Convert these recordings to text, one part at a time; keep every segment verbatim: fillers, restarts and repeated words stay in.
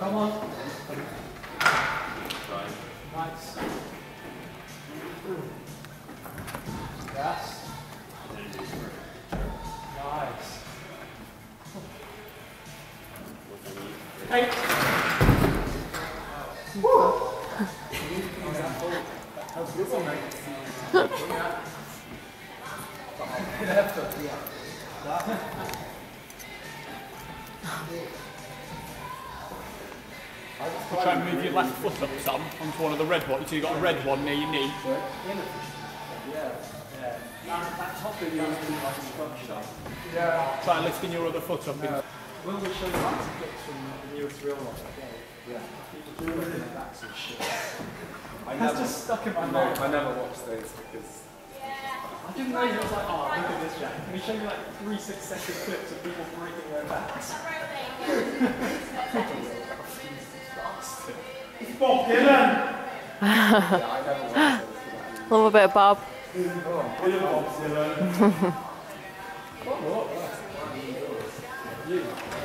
Come on. Nice. Yes. Nice. Hey. Woo. How's this one, mate? You try and move your left foot up, Sam, onto one of the red ones. So you've got a red one near your knee. Yeah. Yeah. That top video is like a scrub shot. Yeah. Try lifting your other foot up. Yeah. Will we show you lots of clips from the newest real one? Yeah. People do looking at that sort of shit. That's never, just stuck in my mind. I never watched those because I didn't know you was like, oh, look at this, Jack. Can we show you like three six second clips of people breaking their backs? Bob Dylan! Yeah, I never watched those. Love a bit of Bob. Bob Dylan. You.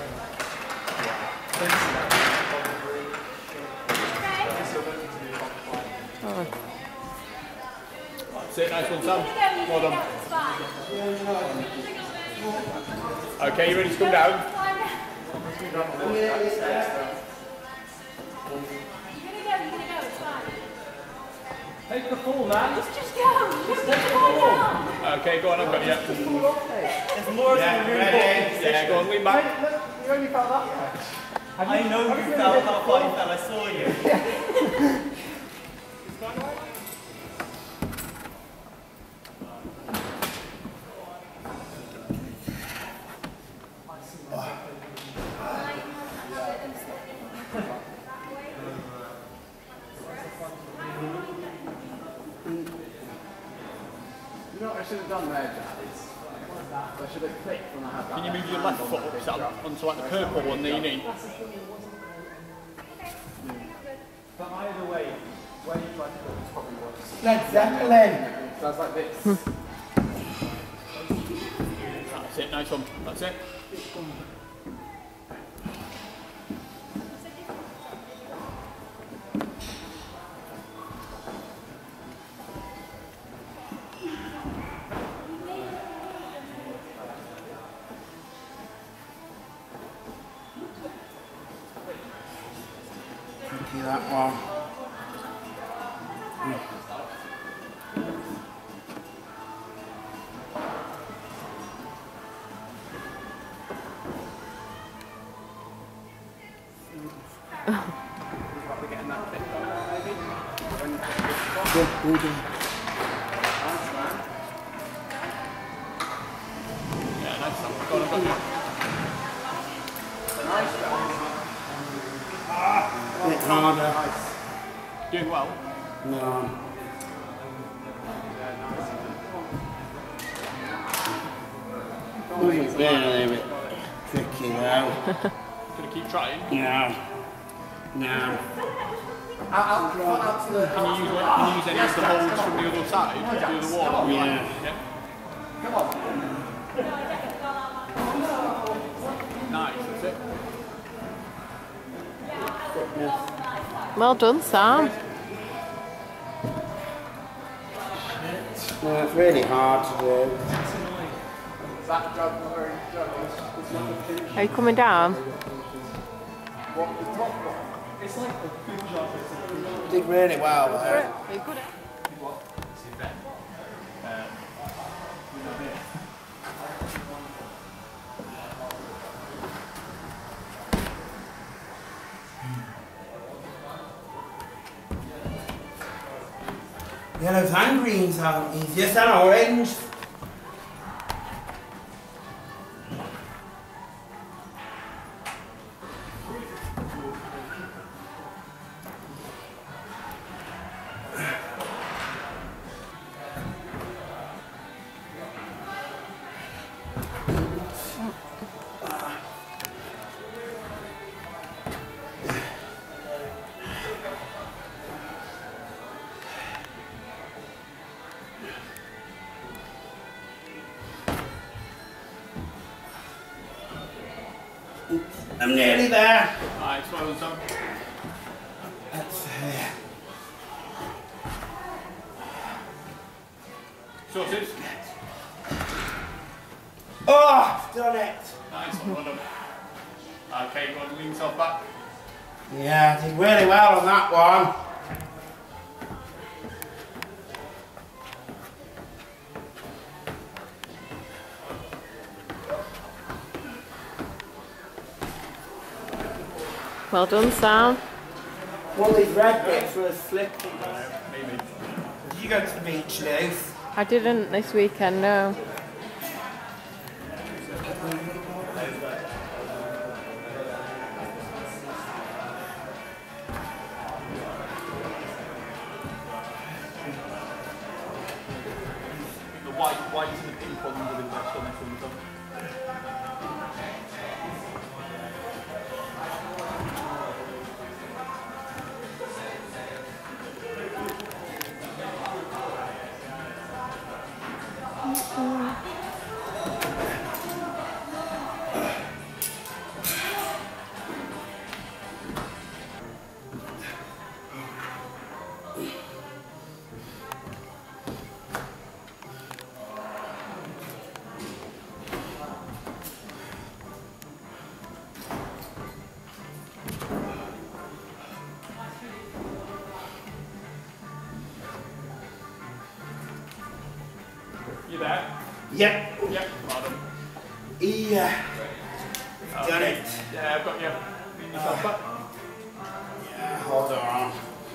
Oh. That's it, nice one, Sam. Well done. Okay, you ready to come down? Take the fall, man. Just, just go. Just take the fall. Okay, go on, I've got you. There's more Yeah, than room ready? for. Yeah, go on, lean back. Look, you only felt that much. I know you felt how far you fell, I saw you. You know what I should have done there, Dad? I should have clicked when I had that. Can you move your left foot up, Sam, onto like the purple one near your knee? But either way, where you try to go is probably worse. Led Zeppelin! So I was like this. That's it, nice one. That's it. That one. Yeah, nice one. Go on, I've got you. A bit harder. Doing well. No. It's really a bit tricky though. Gonna keep trying. No. No. Can you use, can you use any of the holds from the other side? The other wall? Yeah. Yeah. Nice, that's it. Well done, Sam. No, it's really hard to do. Are you coming down? Did really well there. Are you good at Yellows and greens are easiest and orange. I'm nearly there. Nice, well done, Sam. That's uh, Sorted. oh, done it. Nice one, well done. Okay, go on, lean yourself back. Yeah, I did really well on that one. Well done, Sam. One of these red bits was slipping. Maybe. Did you go to the beach, Liz? I didn't this weekend, no. The white, white and the pink ones are the best on this one, Tom. You there? Yep. Yep, well done. Yeah. Okay. Done it. Yeah, I've got you. Lean yourself back. Yeah, hold on.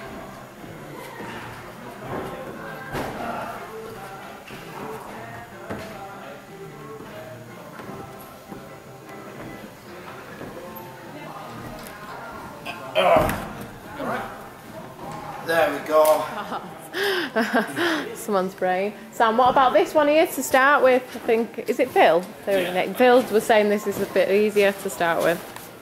There we go. Someone's brain. Sam, what about this one here to start with? I think, is it Phil? There, Yeah. Nick. Phil was saying this is a bit easier to start with.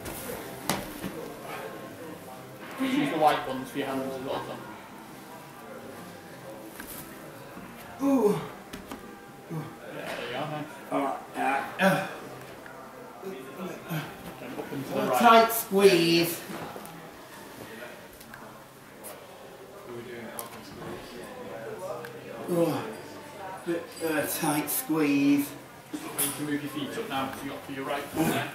Use the white ones for your hands as well, Tom. Ooh. Yeah, there you are, nice. Oh, yeah. Uh, Then up and to a the right. tight squeeze. Oh, bit of a tight squeeze. You can move your feet up now, so you got to your right foot there.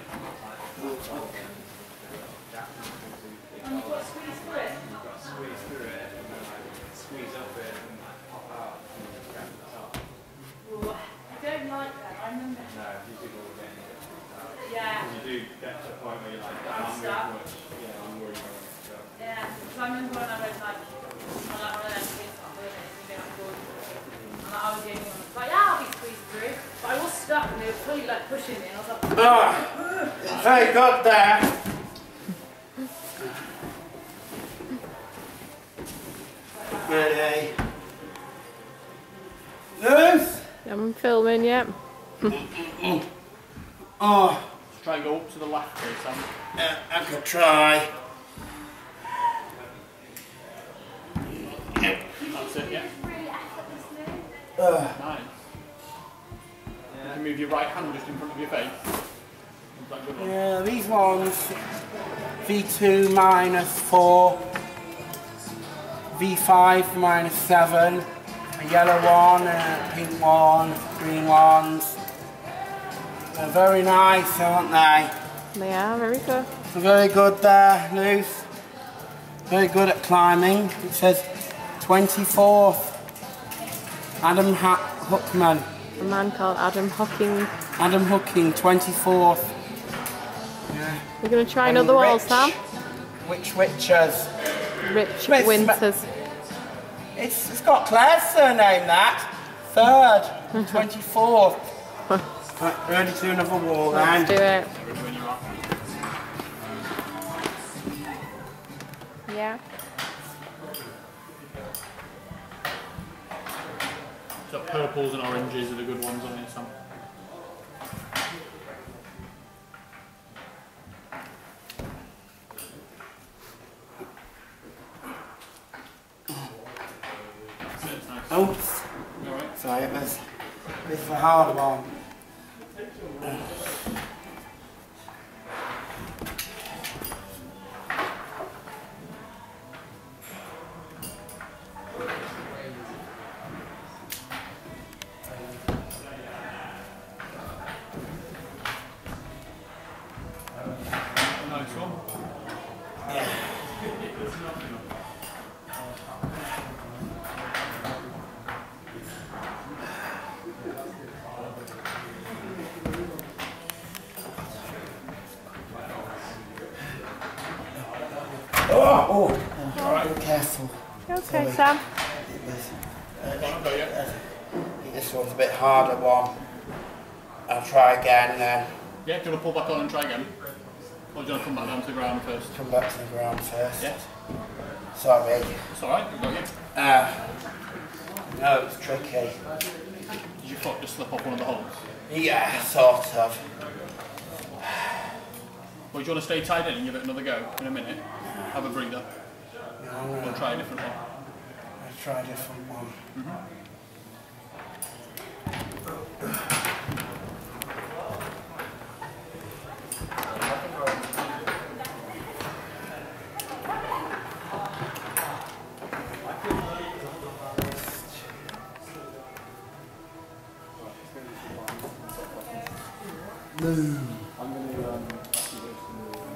And you've got to squeeze through it. Squeeze through it and then like squeeze up it and pop out and get the top. Ooh, I don't like that. I remember. No, you do all again. Yeah. You do get to the point where you're like, I'm I'm stuck. very much, yeah, I'm worried about it. So. Yeah. Because I remember when I went like, on like one of them kids not doing it, you know, good. And like, I was the only one that was like, yeah, I'll be squeezed through. But I was stuck and they were fully like pushing me and I was like, Ah, very good there. Ready? Loose? I'm filming, yep. Oh, Just try and go up to the left here, Sam. uh, I could try. That's it, yeah. really effortlessly. Uh, Nice. You can move your right hand just in front of your face. Is that a good one? yeah, these ones, V two minus four, V five minus seven, a yellow one, a pink one, green ones. They're very nice, aren't they? They are very good. They're very good there, Luce. Very good at climbing. It says twenty-fourth. Adam ha Hookman. A man called Adam Hocking. Adam Hooking, twenty-fourth. Yeah. We're going to try And another wall, Rich- Sam. Which Witchers? Rich Smith- Winters. It's, it's got Claire's surname, that. Third, twenty-fourth. Right, ready to do another wall Let's do then. it. Ready when you are. Yeah. So purples and oranges are the good ones on here, Sam. That's it, it's nice. Oops. Alright. Sorry, it was, it was a hard one. Oh, oh, all right. Be careful. Okay, Sorry. Sam. This one's a bit harder one. I'll try again then. Yeah, do you want to pull back on and try again? Or do you want to come back down to the ground first? Come back to the ground first. Yeah. Sorry. It's alright, we've got you. Uh, no, it's tricky. Did your foot just slip off one of the holes? Yeah, sort of. Well, do you want to stay tied in and give it another go in a minute? Have a breather. No, no. We'll try a different one. Let's try a different one. Mm-hmm. Boom. I'm going to um, actually go to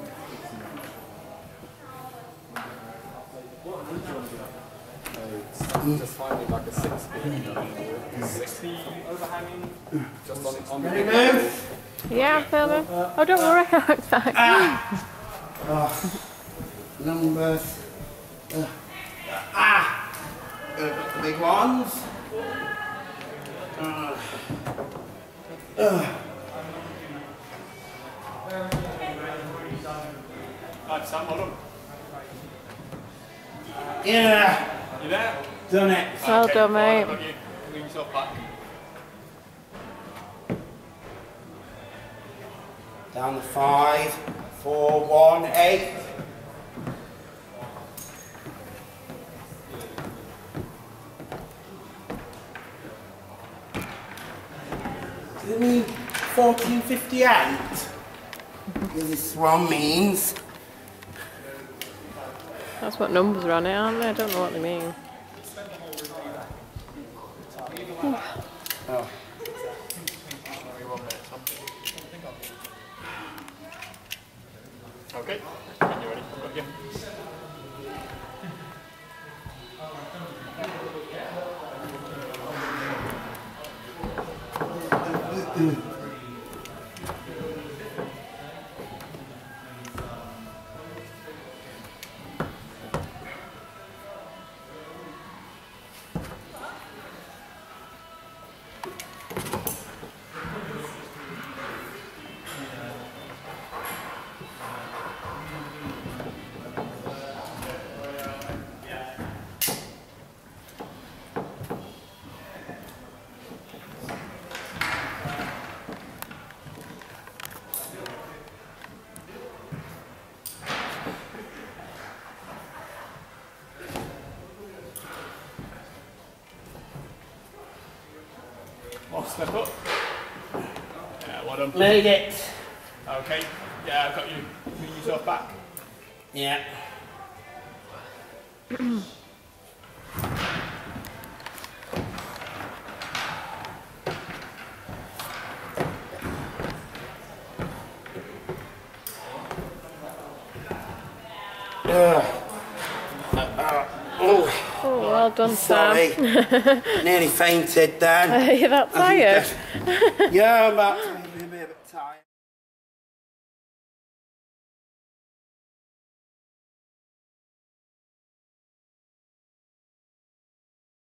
what would you want to do? Uh, just find me like a sixty, sixty overhanging, just on, on the Ready, move? Yeah, I'm filming. Oh, don't worry, I'm fine. Ah. Oh. Numbers. Uh. Ah. Uh, big ones. Uh. Uh. Right, Sam, well done. Yeah. You there? Done it. Well Okay, done, right, mate. I've got you. Move yourself back. Down the five, four, one, eight. Does it mean fourteen fifty-eight? Because this one means. That's what numbers are on it, aren't they? I don't know what they mean. Oh. Okay, when you're ready, I've got you. One step up. Yeah, well done. Made it. Okay, yeah, I've got you. Move yourself back. Yeah. Uh, uh, oh, Oh, well done, sorry. Sam. Nearly fainted then. Are you that tired? Yeah, I'm about to